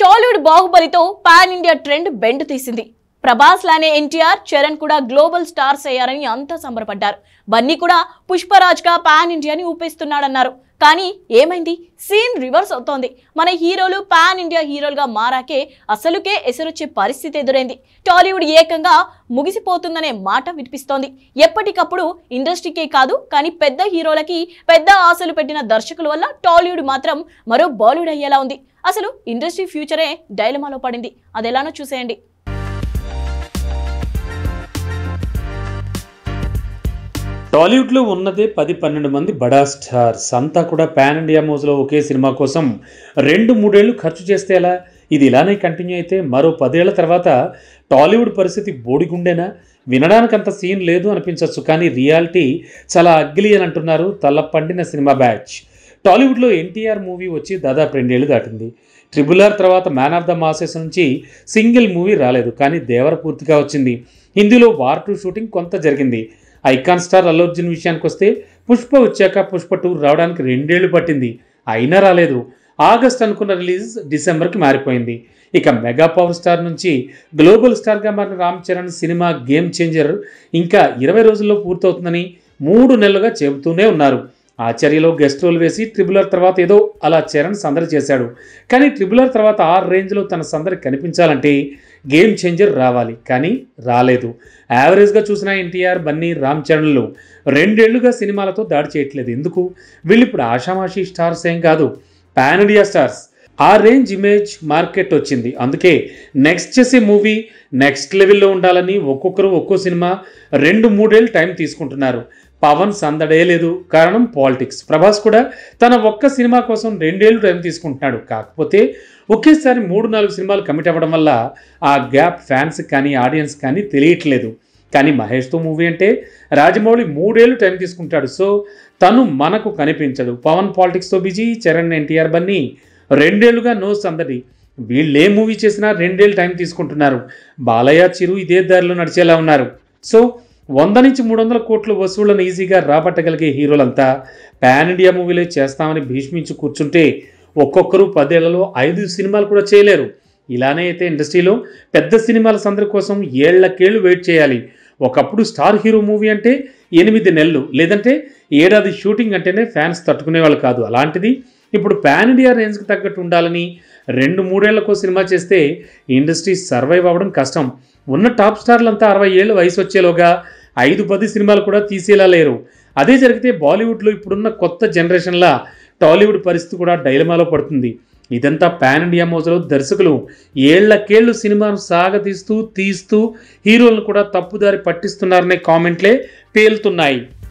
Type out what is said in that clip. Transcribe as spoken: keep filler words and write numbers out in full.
టాలీవుడ్ బాహుబలితో pan India trend bend తీసింది. ప్రభాస్ లానే ఎన్టీఆర్, చరణ్ కూడా గ్లోబల్ స్టార్స్ అయ్యారని అంతా సంబరపడ్డారు. బన్నీ కూడా పుష్పరాజ్ గా పాన్ ఇండియాని ఊపేస్తున్నాడన్నారు. కానీ ఏమైంది? సీన్ రివర్స్ అవుతోంది. మన హీరోలు పాన్ ఇండియా హీరోలుగా మారాకే అసలుకే ఎసరొచ్చే పరిస్థితి ఎదురైంది. టాలీవుడ్ ఏకంగా ముగిసిపోతుందనే మాట వినిపిస్తోంది. ఎప్పటికప్పుడు ఇండస్ట్రీకే కాదు కానీ పెద్ద హీరోలకి పెద్ద ఆశలు పెట్టిన దర్శకుల వల్ల టాలీవుడ్ మాత్రం మరో బాలీవుడ్ అయ్యేలా ఉంది. అసలు ఇండస్ట్రీ ఫ్యూచరే డైలమాలో పడింది. అదెలానో చూసేయండి. టాలీవుడ్లో ఉన్నదే పది పన్నెండు మంది బడా స్టార్స్ అంతా కూడా పాన్ ఇండియా మోజులో ఒకే సినిమా కోసం రెండు మూడేళ్లు ఖర్చు చేస్తే ఎలా? ఇది ఇలానే కంటిన్యూ అయితే మరో పదేళ్ల తర్వాత టాలీవుడ్ పరిస్థితి బోడిగుండేనా? వినడానికి అంత సీన్ లేదు అనిపించవచ్చు, కానీ రియాలిటీ చాలా అగ్లీ అని అంటున్నారు తలపండిన సినిమా బ్యాచ్. టాలీవుడ్లో ఎన్టీఆర్ మూవీ వచ్చి దాదాపు రెండేళ్లు దాటింది. ట్రిబుల్ ఆర్ తర్వాత మ్యాన్ ఆఫ్ ద మాసెస్ నుంచి సింగిల్ మూవీ రాలేదు, కానీ దేవర పూర్తిగా వచ్చింది. హిందీలో వార్ టూ షూటింగ్ కొంత జరిగింది. ఐకాన్ స్టార్ అల్లు అర్జున్ విషయానికి వస్తే పుష్ప వచ్చాక పుష్ప టూ రావడానికి రెండేళ్లు పట్టింది, అయినా రాలేదు. ఆగస్ట్ అనుకున్న రిలీజ్ డిసెంబర్కి మారిపోయింది. ఇక మెగా పవర్ స్టార్ నుంచి గ్లోబల్ స్టార్గా మారిన రామ్ చరణ్ సినిమా గేమ్ చేంజర్ ఇంకా ఇరవై రోజుల్లో పూర్తవుతుందని మూడు నెలలుగా చెబుతూనే ఉన్నారు. ఆచార్యలో గెస్ట్ రోల్ వేసి ట్రిబుల్ ఆర్ తర్వాత ఏదో అలా చరణ్ సందడి చేశాడు. కానీ ట్రిబుల్ ఆర్ తర్వాత ఆ రేంజ్లో తన సందడి కనిపించాలంటే గేమ్ చేంజర్ రావాలి, కానీ రాలేదు. యావరేజ్గా చూసిన ఎన్టీఆర్, బన్నీ, రామ్ చరణ్లు రెండేళ్లుగా సినిమాలతో దాడి చేయట్లేదు. ఎందుకు? వీళ్ళు ఇప్పుడు ఆషామాషి స్టార్స్ ఏం కాదు, పాన్ ఇండియా స్టార్స్. ఆ రేంజ్ ఇమేజ్ మార్కెట్ వచ్చింది. అందుకే నెక్స్ట్ చేసే మూవీ నెక్స్ట్ లెవెల్లో ఉండాలని ఒక్కొక్కరు ఒక్కో సినిమా రెండు మూడేళ్ళు టైం తీసుకుంటున్నారు. పవన్ సందడే లేదు, కారణం పాలిటిక్స్. ప్రభాస్ కూడా తన ఒక్క సినిమా కోసం రెండేళ్లు టైం తీసుకుంటున్నాడు. కాకపోతే ఒకేసారి మూడు నాలుగు సినిమాలు కమిట్ అవ్వడం వల్ల ఆ గ్యాప్ ఫ్యాన్స్ కానీ ఆడియన్స్ కానీ తెలియట్లేదు. కానీ మహేష్తో మూవీ అంటే రాజమౌళి మూడేళ్ళు టైం తీసుకుంటాడు, సో తను మనకు కనిపించదు. పవన్ పాలిటిక్స్తో బిజీ, చరణ్, ఎన్టీఆర్, బన్నీ రెండేళ్లుగా నో సందడి. వీళ్ళు ఏ మూవీ చేసినా రెండేళ్ళు టైం తీసుకుంటున్నారు. బాలయ్య, చిరు ఇదే దారిలో నడిచేలా ఉన్నారు. సో వంద నుంచి మూడు వందల కోట్ల వసూళ్లను ఈజీగా రాబట్టగలిగే హీరోలంతా పాన్ ఇండియా మూవీలే చేస్తామని భీష్మించి కూర్చుంటే ఒక్కొక్కరు పదేళ్లలో ఐదు సినిమాలు కూడా చేయలేరు. ఇలానే అయితే ఇండస్ట్రీలో పెద్ద సినిమాల సందడి కోసం ఏళ్లకేళ్లు వెయిట్ చేయాలి. ఒకప్పుడు స్టార్ హీరో మూవీ అంటే ఎనిమిది నెలలు లేదంటే ఏడాది షూటింగ్ అంటేనే ఫ్యాన్స్ తట్టుకునేవాళ్ళు కాదు. అలాంటిది ఇప్పుడు పాన్ ఇండియా రేంజ్కి తగ్గట్టు ఉండాలని రెండు మూడేళ్లకో సినిమా చేస్తే ఇండస్ట్రీ సర్వైవ్ అవ్వడం కష్టం. ఉన్న టాప్ స్టార్లంతా అరవై ఏళ్ళు వయసు వచ్చేలోగా ఐదు పది సినిమాలు కూడా తీసేలా లేరు. అదే జరిగితే బాలీవుడ్లో ఇప్పుడున్న కొత్త జనరేషన్లా టాలీవుడ్ పరిస్థితి కూడా డైలమాలో పడుతుంది. ఇదంతా పాన్ ఇండియా మోజలో దర్శకులు ఏళ్లకేళ్లు సినిమాను సాగతీస్తూ తీస్తూ హీరోలను కూడా తప్పుదారి పట్టిస్తున్నారనే కామెంట్లే పేలుతున్నాయి.